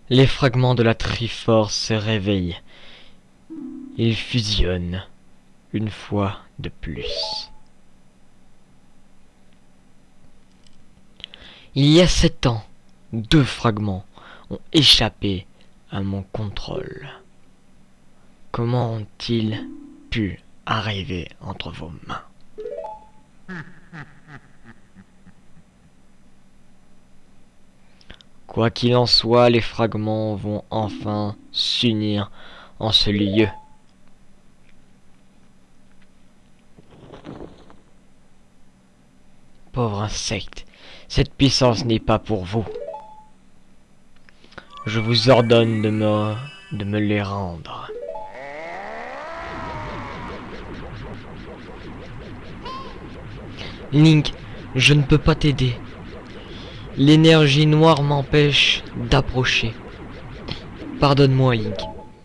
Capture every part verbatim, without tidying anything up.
Les fragments de la Triforce se réveillent. Ils fusionnent une fois de plus. Il y a sept ans, deux fragments ont échappé à mon contrôle. Comment ont-ils pu arriver entre vos mains? Quoi qu'il en soit, les fragments vont enfin s'unir en ce lieu. Pauvre insecte, cette puissance n'est pas pour vous. Je vous ordonne de me, de me les rendre. Link, je ne peux pas t'aider. L'énergie noire m'empêche d'approcher. Pardonne-moi, Link.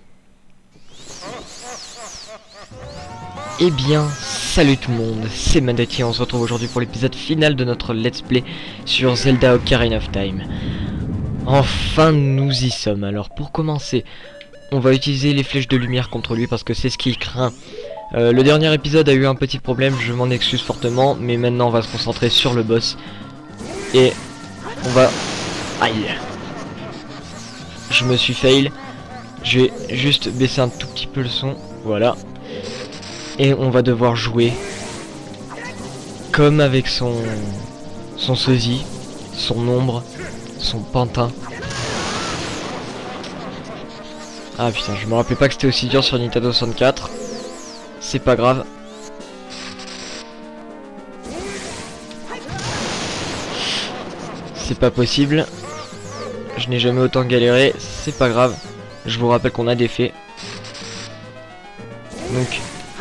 Eh bien, salut tout le monde, c'est Mandati, on se retrouve aujourd'hui pour l'épisode final de notre let's play sur Zelda Ocarina of Time. Enfin, nous y sommes. Alors, pour commencer, on va utiliser les flèches de lumière contre lui parce que c'est ce qu'il craint. Euh, le dernier épisode a eu un petit problème, je m'en excuse fortement, mais maintenant on va se concentrer sur le boss. Et on va... Aïe. Je me suis fail. Je vais juste baisser un tout petit peu le son. Voilà. Et on va devoir jouer comme avec son son sosie, son ombre, son pantin. Ah putain, je me rappelais pas que c'était aussi dur sur Nintendo soixante-quatre. C'est pas grave. C'est pas possible. Je n'ai jamais autant galéré. C'est pas grave. Je vous rappelle qu'on a des faits. Donc...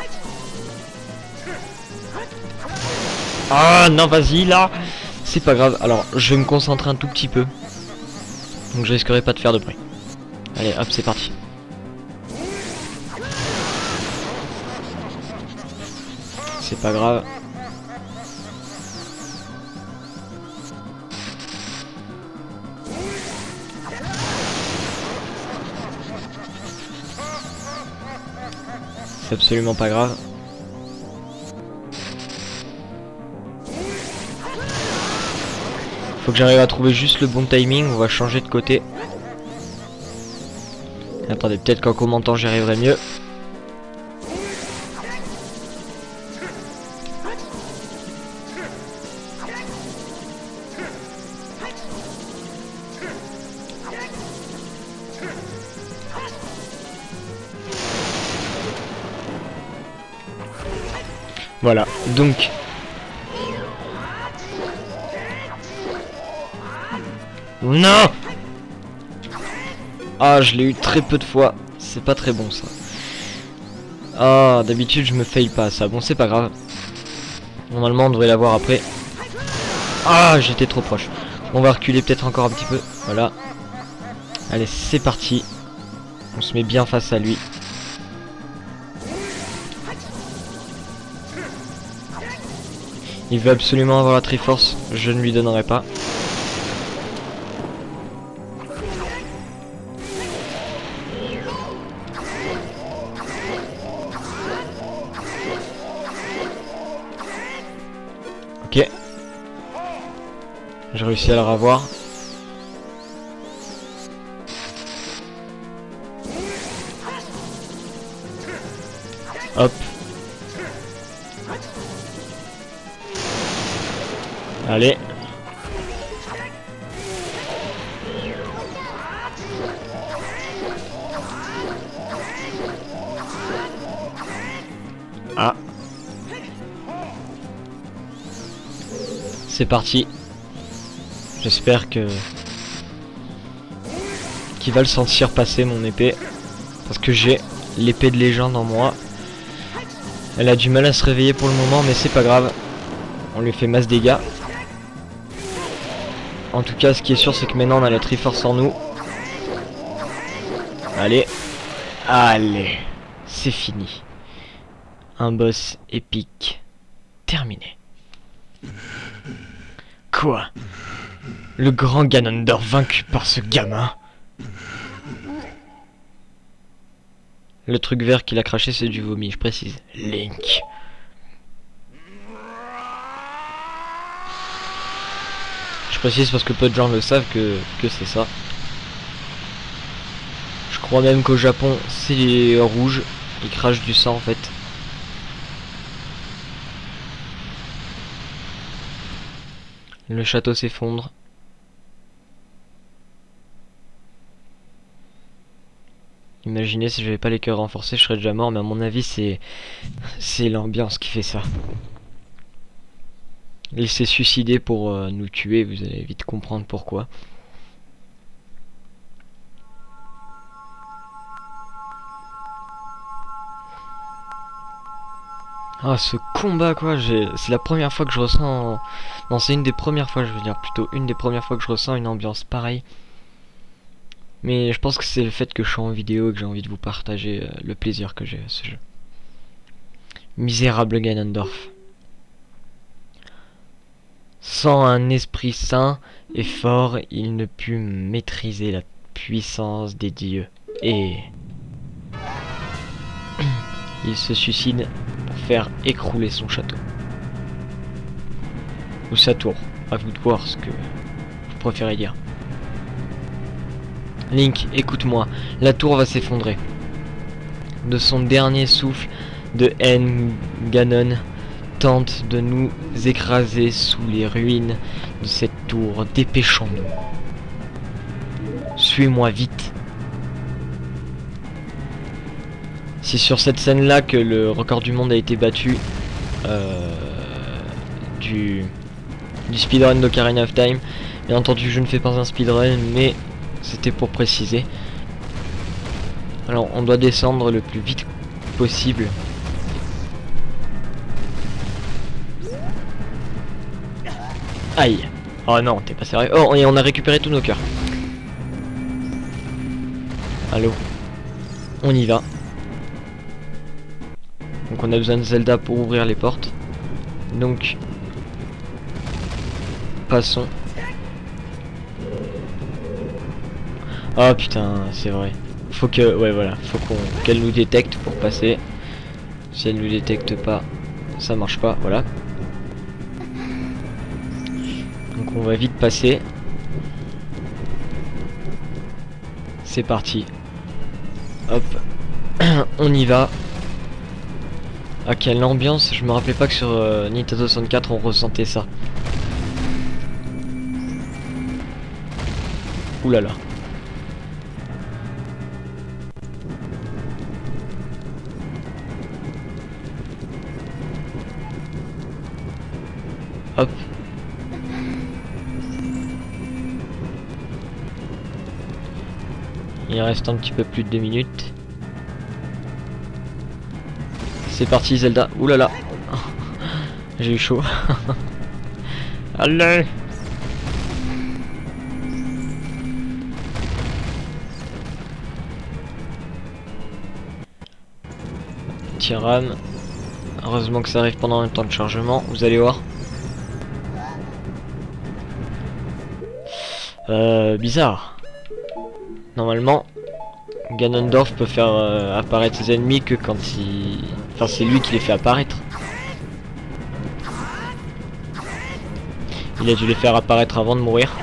Ah non, vas-y là. C'est pas grave. Alors, je vais me concentrer un tout petit peu. Donc je risquerai pas de faire de bruit. Allez, hop, c'est parti. C'est pas grave. C'est absolument pas grave. Faut que j'arrive à trouver juste le bon timing. On va changer de côté. Attendez, peut-être qu'en commentant j'y arriverai mieux. Voilà, donc... Non! Ah, je l'ai eu très peu de fois. C'est pas très bon, ça. Ah, d'habitude, je me fail pas ça. Bon, c'est pas grave. Normalement, on devrait l'avoir après. Ah, j'étais trop proche. On va reculer peut-être encore un petit peu. Voilà. Allez, c'est parti. On se met bien face à lui. Il veut absolument avoir la Triforce, je ne lui donnerai pas. Ok. J'ai réussi à la revoir. Hop. Allez. Ah. C'est parti. J'espère que... qu'il va le sentir passer mon épée. Parce que j'ai l'épée de légende en moi. Elle a du mal à se réveiller pour le moment, mais c'est pas grave. On lui fait masse dégâts. En tout cas, ce qui est sûr, c'est que maintenant on a la Triforce en nous. Allez. Allez. C'est fini. Un boss épique. Terminé. Quoi? Le grand Ganondorf vaincu par ce gamin? Le truc vert qu'il a craché, c'est du vomi, je précise. Link. Je précise parce que peu de gens le savent que, que c'est ça. Je crois même qu'au Japon, c'est rouge. Il crache du sang en fait. Le château s'effondre. Imaginez si j'avais pas les cœurs renforcés, je serais déjà mort, mais à mon avis c'est c'est l'ambiance qui fait ça. Il s'est suicidé pour euh, nous tuer, vous allez vite comprendre pourquoi. Ah, ce combat quoi, c'est la première fois que je ressens... Non, c'est une des premières fois, je veux dire, plutôt une des premières fois que je ressens une ambiance pareille. Mais je pense que c'est le fait que je suis en vidéo et que j'ai envie de vous partager euh, le plaisir que j'ai à ce jeu. Misérable Ganondorf. Sans un esprit saint et fort, il ne put maîtriser la puissance des dieux. Et... il se suicide pour faire écrouler son château. Ou sa tour. À vous de voir ce que vous préférez dire. Link, écoute-moi. La tour va s'effondrer. De son dernier souffle de haine, Ganon tente de nous écraser sous les ruines de cette tour. Dépêchons-nous. Suis-moi vite. C'est sur cette scène-là que le record du monde a été battu euh, du, du speedrun d'Ocarina of Time. Bien entendu, je ne fais pas un speedrun, mais c'était pour préciser. Alors, on doit descendre le plus vite possible. Aïe. Oh non, t'es pas sérieux. Oh, et on a récupéré tous nos cœurs. Allô. On y va. Donc on a besoin de Zelda pour ouvrir les portes. Donc... passons. Oh putain, c'est vrai. Faut que... ouais voilà, faut qu'on qu'elle nous détecte pour passer. Si elle nous détecte pas, ça marche pas, voilà. Donc on va vite passer. C'est parti. Hop. On y va. Ah, quelle ambiance. Je me rappelais pas que sur euh, Nintendo soixante-quatre on ressentait ça. Ouh là là. Hop. Il reste un petit peu plus de deux minutes. C'est parti Zelda. Ouh là là. J'ai eu chaud. Allez. Petit ram. Heureusement que ça arrive pendant un temps de chargement. Vous allez voir. Euh, bizarre. Normalement, Ganondorf peut faire euh, apparaître ses ennemis que quand il... Enfin, c'est lui qui les fait apparaître. Il a dû les faire apparaître avant de mourir.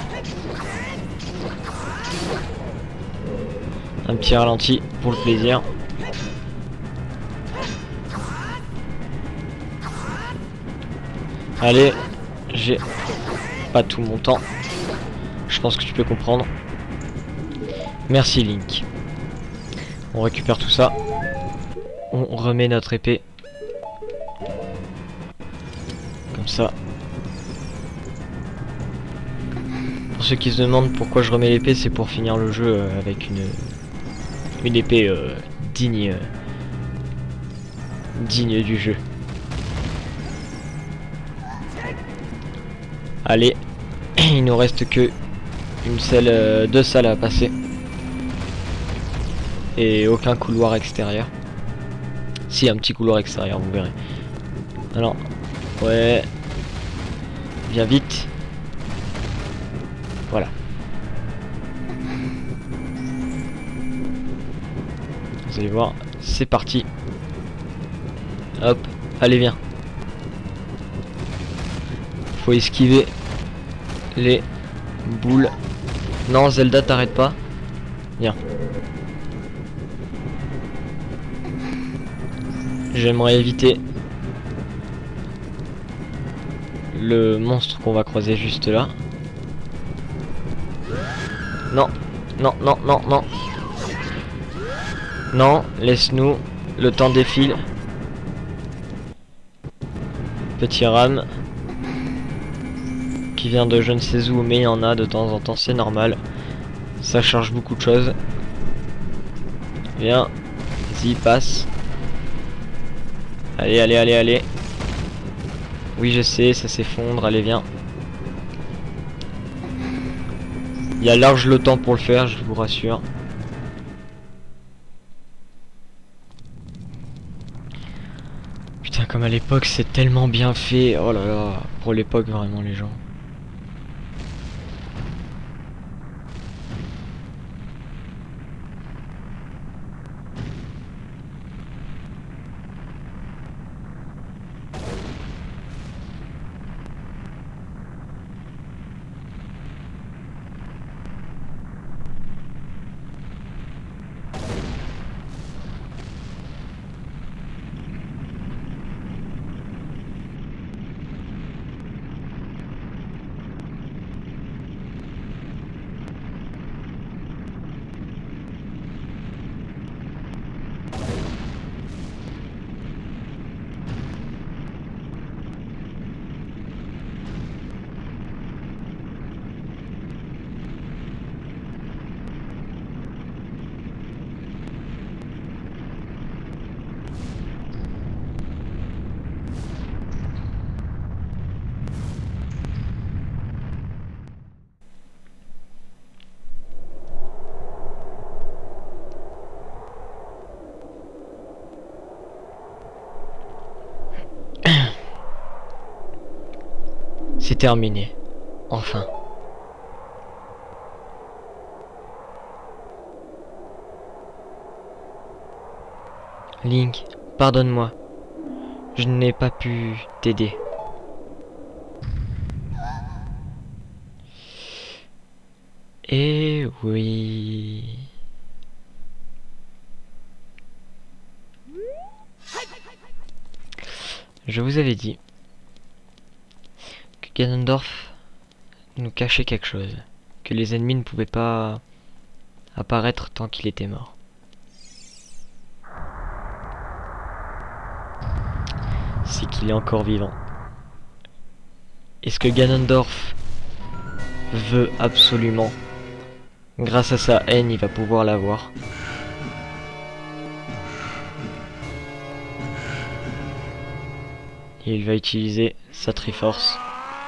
Un petit ralenti pour le plaisir. Allez, j'ai pas tout mon temps. Je pense que tu peux comprendre. Merci Link. On récupère tout ça. On remet notre épée. Comme ça. Pour ceux qui se demandent pourquoi je remets l'épée, c'est pour finir le jeu euh, avec une une épée euh, digne euh, digne du jeu. Allez, il nous reste que une salle, euh, deux salles à passer. Et aucun couloir extérieur. Si, un petit couloir extérieur, vous verrez. Alors, ouais. Viens vite. Voilà. Vous allez voir, C'est parti. Hop, allez viens. Faut esquiver les boules. Non, Zelda, t'arrêtes pas. Viens. J'aimerais éviter le monstre qu'on va croiser juste là. Non, non, non, non, non. Non, laisse-nous. Le temps défile. Petit rame. Qui vient de je ne sais où, mais il y en a de temps en temps, c'est normal. Ça charge beaucoup de choses. Viens. Vas-y, passe. Allez, allez, allez, allez. Oui, je sais, ça s'effondre. Allez, viens. Il y a large le temps pour le faire, je vous rassure. Putain, comme à l'époque, c'est tellement bien fait. Oh là là, pour l'époque, vraiment, les gens. C'est terminé. Enfin. Link, pardonne-moi. Je n'ai pas pu t'aider. Eh oui. Je vous avais dit que Ganondorf nous cachait quelque chose, que les ennemis ne pouvaient pas apparaître tant qu'il était mort. C'est qu'il est encore vivant. Et ce que Ganondorf veut absolument, grâce à sa haine, il va pouvoir l'avoir. Et il va utiliser sa Triforce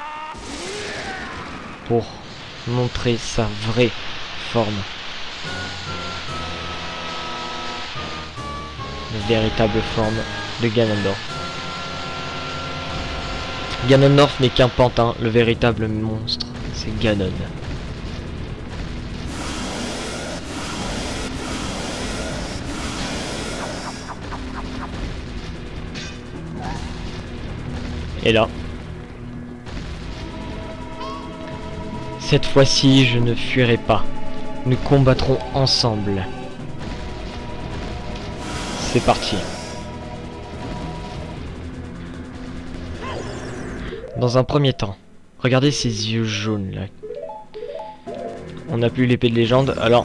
pour montrer sa vraie forme. La véritable forme de Ganondorf. Ganondorf n'est qu'un pantin, le véritable monstre, c'est Ganon. Et là, cette fois-ci, je ne fuirai pas. Nous combattrons ensemble. C'est parti. Dans un premier temps, regardez ces yeux jaunes là. On n'a plus l'épée de légende, alors...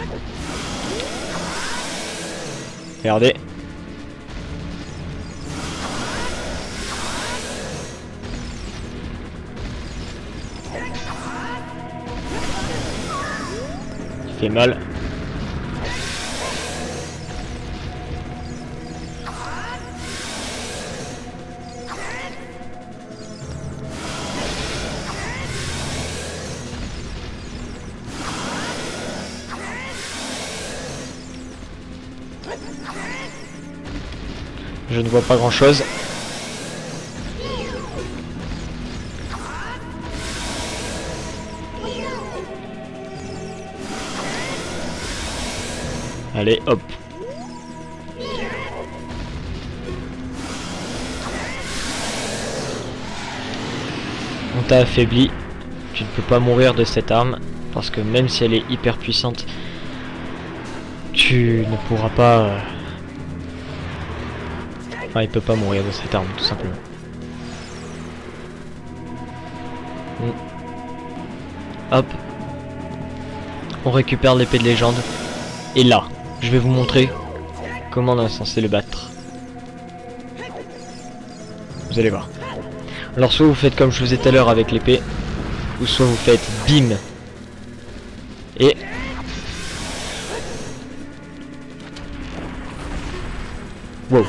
Regardez. Il fait mal. Je ne vois pas grand chose. Allez, hop. On t'a affaibli. Tu ne peux pas mourir de cette arme. Parce que même si elle est hyper puissante, tu ne pourras pas... Euh... Enfin, il peut pas mourir de cette arme, tout simplement. Mm. Hop. On récupère l'épée de légende. Et là, je vais vous montrer comment on est censé le battre. Vous allez voir. Alors soit vous faites comme je faisais tout à l'heure avec l'épée, ou soit vous faites bim. Et... Wow.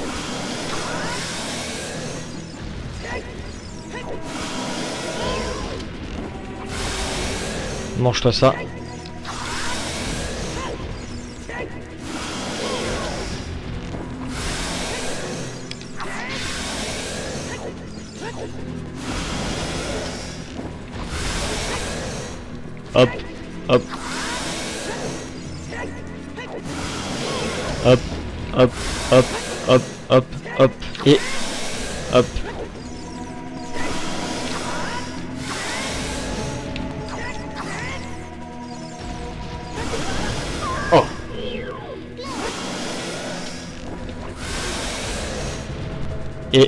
Mange-toi ça. Hop, hop. Hop, hop, hop, hop, hop, hop, et hop. Oh. Et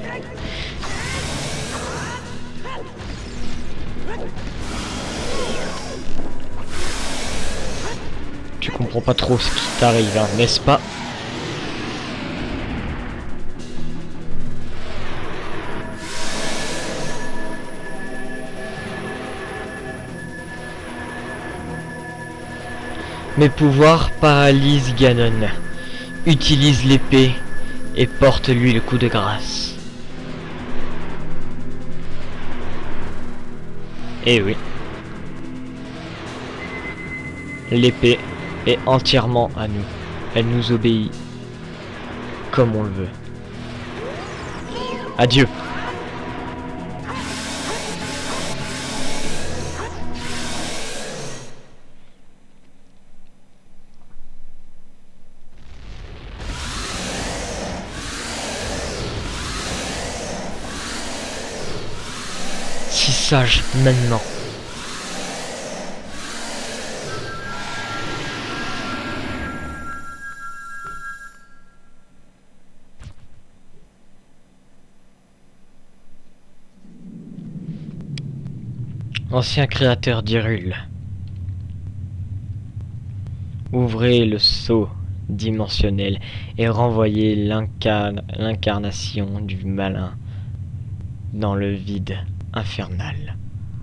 tu comprends pas trop ce qui t'arrive, hein, n'est-ce pas? Mes pouvoirs paralysent Ganon. Utilise l'épée et porte-lui le coup de grâce. Eh oui. L'épée est entièrement à nous. Elle nous obéit comme on le veut. Adieu. Si sage maintenant. Ancien créateur d'Hyrule. Ouvrez le sceau dimensionnel et renvoyez l'incarnation du malin dans le vide infernal.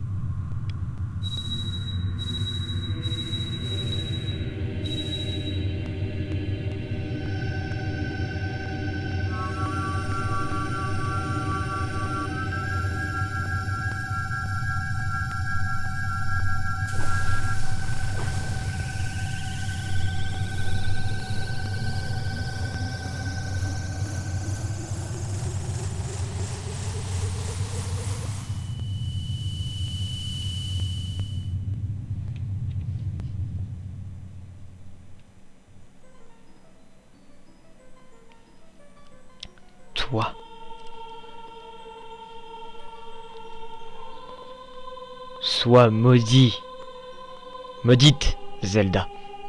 Toi. Sois maudit. Maudite, Zelda.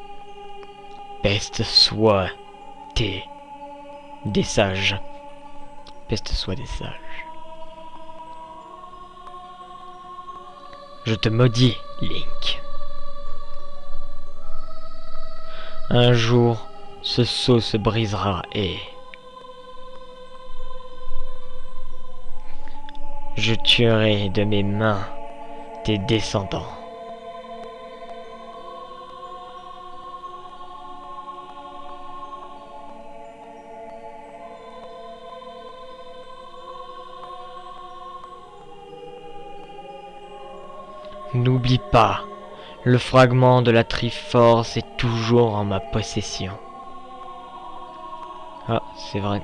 Peste soit tes... des sages. Peste soit des sages. Je te maudis, Link. Un jour, ce sceau se brisera et... je tuerai de mes mains tes descendants. N'oublie pas, le fragment de la Triforce est toujours en ma possession. Ah, c'est vrai.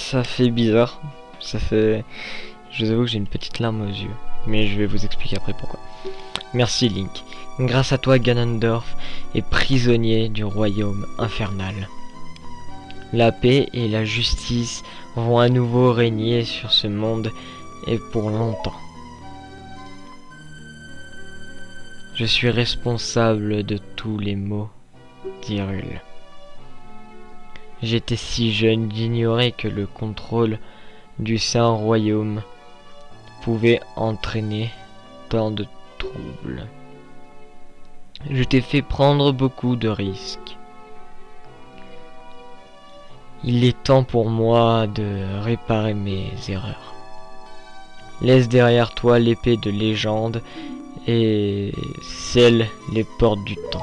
ça fait bizarre. Ça fait... Je vous avoue que j'ai une petite larme aux yeux. Mais je vais vous expliquer après pourquoi. Merci Link. Grâce à toi, Ganondorf est prisonnier du royaume infernal. La paix et la justice vont à nouveau régner sur ce monde et pour longtemps. Je suis responsable de tous les maux d'Hyrule. J'étais si jeune d'ignorer que le contrôle du Saint Royaume pouvait entraîner tant de troubles. Je t'ai fait prendre beaucoup de risques. Il est temps pour moi de réparer mes erreurs. Laisse derrière toi l'épée de légende et scelle les portes du temps.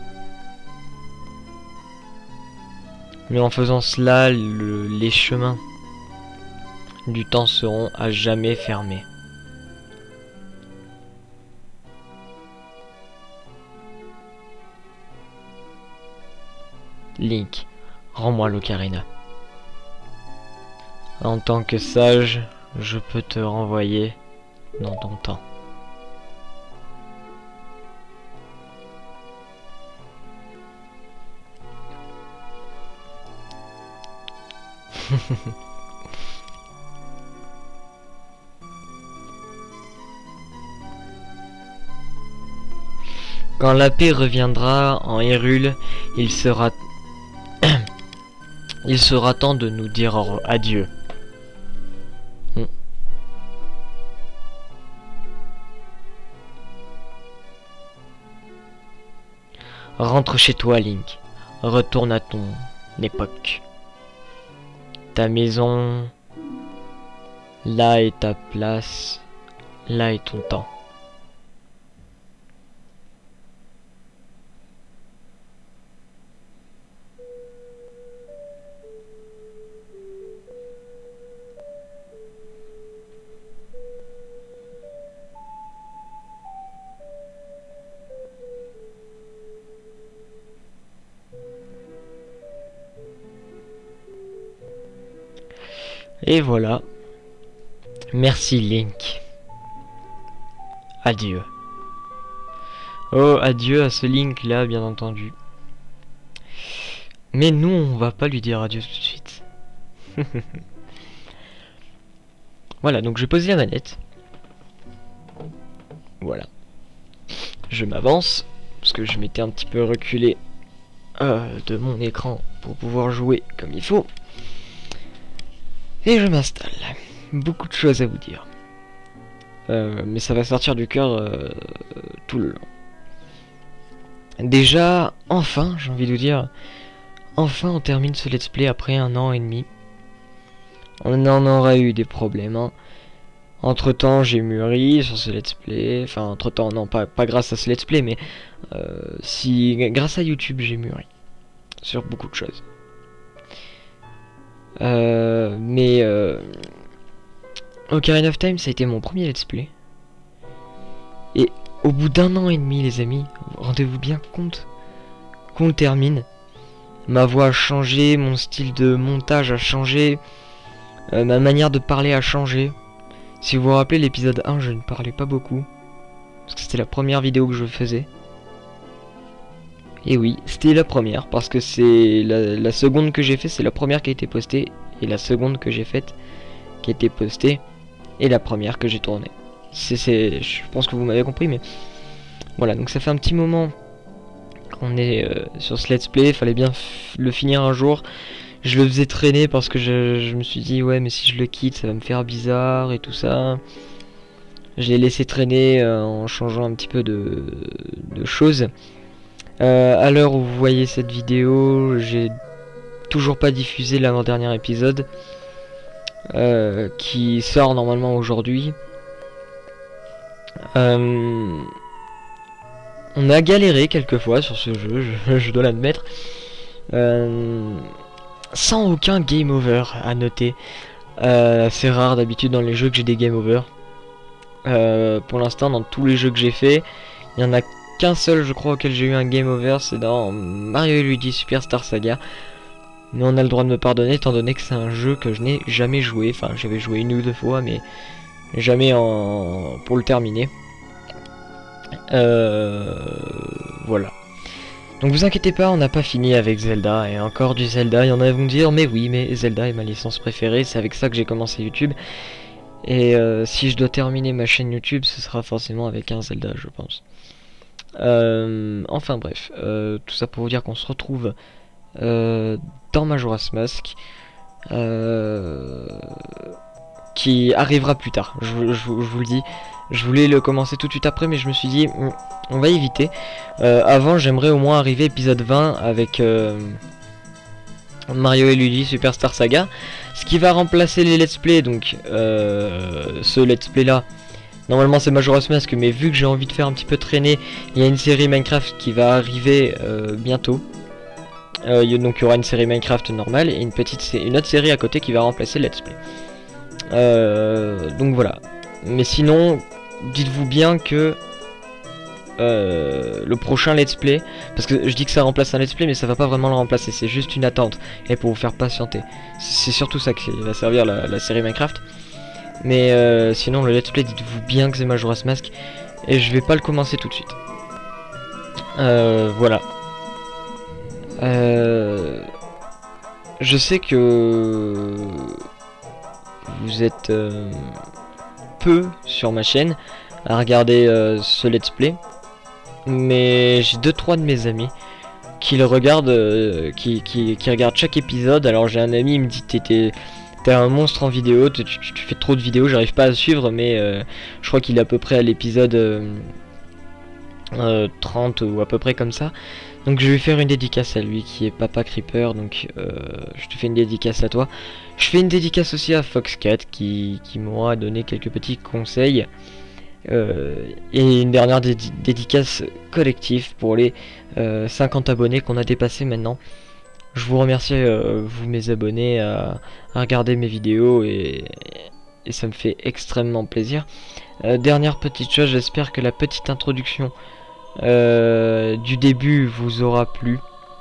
Mais en faisant cela, le, les chemins du temps seront à jamais fermés. Link, rends-moi l'ocarina. En tant que sage, je peux te renvoyer dans ton temps. Quand la paix reviendra en Hyrule, il sera il sera temps de nous dire adieu. Hmm. Rentre chez toi, Link. Retourne à ton époque. Ta maison, là est ta place, là est ton temps. Et voilà. Merci Link. Adieu. Oh, adieu à ce Link là, bien entendu. Mais nous, on va pas lui dire adieu tout de suite. Voilà, donc je vais poser la manette. Voilà. Je m'avance, parce que je m'étais un petit peu reculé euh, de mon écran pour pouvoir jouer comme il faut. Et je m'installe. Beaucoup de choses à vous dire. Euh, mais ça va sortir du cœur euh, tout le long. Déjà, enfin, j'ai envie de vous dire, enfin on termine ce let's play après un an et demi. On en aura eu des problèmes. Hein. Entre temps, j'ai mûri sur ce let's play. Enfin, entre temps, non, pas, pas grâce à ce let's play, mais euh, si grâce à YouTube, j'ai mûri sur beaucoup de choses. Euh, mais euh, Ocarina of Time, ça a été mon premier let's play. Et au bout d'un an et demi, les amis, rendez-vous bien compte qu'on le termine. Ma voix a changé, mon style de montage a changé, euh, ma manière de parler a changé. Si vous vous rappelez l'épisode un, je ne parlais pas beaucoup, parce que c'était la première vidéo que je faisais. Et oui, c'était la première, parce que c'est la, la seconde que j'ai fait, c'est la première qui a été postée, et la seconde que j'ai faite, qui a été postée, et la première que j'ai tournée. C'est, je pense que vous m'avez compris, mais voilà, donc ça fait un petit moment qu'on est euh, sur ce let's play, il fallait bien le finir un jour. Je le faisais traîner parce que je, je me suis dit, ouais, mais si je le quitte, ça va me faire bizarre et tout ça. Je l'ai laissé traîner euh, en changeant un petit peu de, de choses. Euh, à l'heure où vous voyez cette vidéo, j'ai toujours pas diffusé l'avant-dernier épisode euh, qui sort normalement aujourd'hui. Euh, on a galéré quelquefois sur ce jeu, je, je dois l'admettre, euh, sans aucun game over à noter. Euh, c'est rare d'habitude dans les jeux que j'ai des game over. Euh, pour l'instant, dans tous les jeux que j'ai fait, il y en a qu'un seul, je crois, auquel j'ai eu un game over, c'est dans Mario et Luigi Superstar Saga. mais on a le droit de me pardonner étant donné que c'est un jeu que je n'ai jamais joué. Enfin, j'avais joué une ou deux fois, mais jamais en pour le terminer. Euh... Voilà. Donc vous inquiétez pas, on n'a pas fini avec Zelda, et encore du Zelda. Il y en a qui vont dire, mais oui, mais Zelda est ma licence préférée, c'est avec ça que j'ai commencé YouTube. Et euh, si je dois terminer ma chaîne YouTube, ce sera forcément avec un Zelda, je pense. Euh, enfin bref, euh, tout ça pour vous dire qu'on se retrouve euh, dans Majora's Mask, euh, qui arrivera plus tard, je, je, je vous le dis. Je voulais le commencer tout de suite après, mais je me suis dit, on va éviter. Euh, avant, j'aimerais au moins arriver épisode vingt avec euh, Mario et Luigi Superstar Saga, ce qui va remplacer les let's play. Donc euh, ce let's play là, normalement c'est Majora's Mask, mais vu que j'ai envie de faire un petit peu traîner, il y a une série Minecraft qui va arriver euh, bientôt. Euh, donc il y aura une série Minecraft normale et une petite une autre série à côté qui va remplacer let's play. Euh, donc voilà. Mais sinon, dites-vous bien que euh, le prochain let's play, parce que je dis que ça remplace un let's play, mais ça va pas vraiment le remplacer, c'est juste une attente, et pour vous faire patienter. C'est surtout ça qui va servir la, la série Minecraft. Mais euh, sinon, le let's play, dites-vous bien que c'est Majora's Mask, et je vais pas le commencer tout de suite. Euh, voilà. Euh, je sais que vous êtes euh, peu sur ma chaîne à regarder euh, ce let's play, mais j'ai deux trois de mes amis qui le regardent, euh, qui, qui, qui regardent chaque épisode. Alors j'ai un ami, il me dit t'es t'es un monstre en vidéo, tu, tu, tu fais trop de vidéos, j'arrive pas à suivre, mais euh, je crois qu'il est à peu près à l'épisode euh, euh, trente ou à peu près comme ça. Donc je vais faire une dédicace à lui qui est Papa Creeper, donc euh, je te fais une dédicace à toi. Je fais une dédicace aussi à Foxcat qui, qui m'aura donné quelques petits conseils. Euh, et une dernière dédi dédicace collective pour les euh, cinquante abonnés qu'on a dépassé maintenant. Je vous remercie, euh, vous mes abonnés, à, à regarder mes vidéos et, et ça me fait extrêmement plaisir. Euh, dernière petite chose, j'espère que la petite introduction Euh, du début vous aura plu.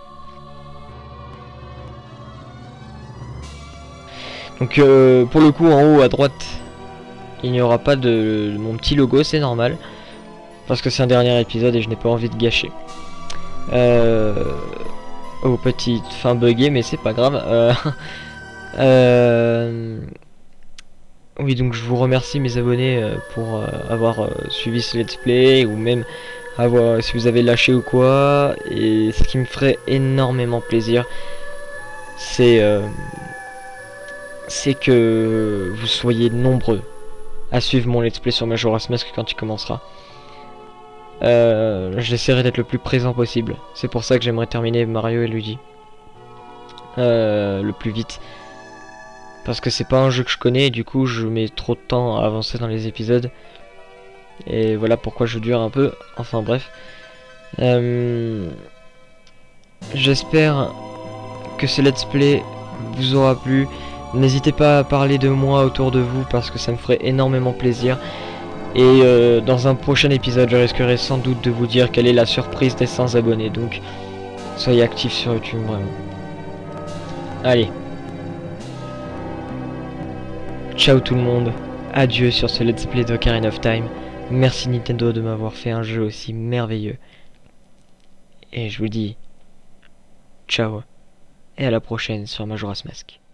Donc euh, pour le coup, en haut à droite il n'y aura pas de, de mon petit logo, c'est normal parce que c'est un dernier épisode et je n'ai pas envie de gâcher. Euh, oh, petite fin buggée, mais c'est pas grave. euh, euh, oui, donc je vous remercie mes abonnés euh, pour euh, avoir euh, suivi ce let's play, ou même à voir si vous avez lâché ou quoi. Et ce qui me ferait énormément plaisir, c'est euh, c'est que vous soyez nombreux à suivre mon let's play sur Majora's Mask quand il commencera. Euh, J'essaierai d'être le plus présent possible. C'est pour ça que j'aimerais terminer Mario et Luigi euh, le plus vite, parce que c'est pas un jeu que je connais et du coup je mets trop de temps à avancer dans les épisodes. Et voilà pourquoi je dure un peu. Enfin bref. Euh, J'espère que ce let's play vous aura plu. N'hésitez pas à parler de moi autour de vous parce que ça me ferait énormément plaisir. Et euh, dans un prochain épisode, je risquerai sans doute de vous dire quelle est la surprise des cent abonnés. Donc soyez actifs sur YouTube, vraiment. Allez. Ciao tout le monde. Adieu sur ce let's play d'Ocarina of Time. Merci Nintendo de m'avoir fait un jeu aussi merveilleux. Et je vous dis ciao et à la prochaine sur Majora's Mask.